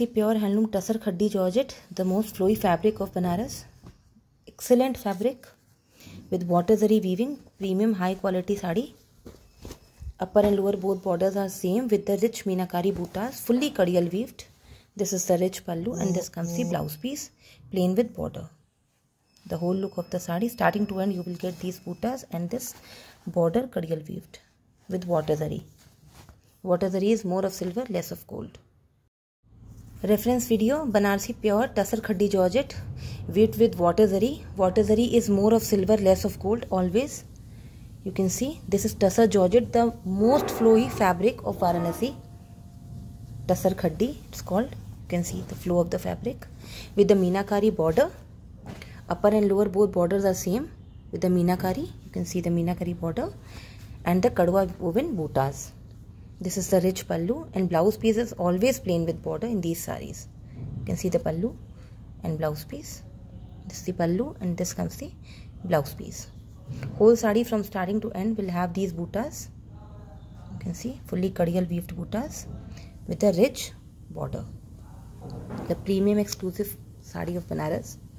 Banarsi pure handloom tussar khaddi georgette, the most flowy fabric of Banaras. Excellent fabric with water zari weaving, premium high quality sari. Upper and lower both borders are same with the rich meenakari buttas, fully kadiyal weaved. This is the rich pallu and this comes the blouse piece, plain with border. The whole look of the sari, starting to end, you will get these buttas and this border kadiyal weaved with water zari. Water zari is more of silver, less of gold. Reference video, Banarsi pure tussar khaddi georgette weaved with water zari. Water zari is more of silver, less of gold always. You can see this is tussar georgette, the most flowy fabric of Varanasi. Tussar khaddi it's called. You can see the flow of the fabric with the meenakari border. Upper and lower both borders are same with the meenakari. You can see the meenakari border and the kadwa woven buttas. This is the rich pallu and blouse piece is always plain with border in these saris. You can see the pallu and blouse piece. This is the pallu and this comes the blouse piece. Whole sari from starting to end will have these buttas. You can see fully kadiyal weaved buttas with a rich border. The premium exclusive sari of Banaras.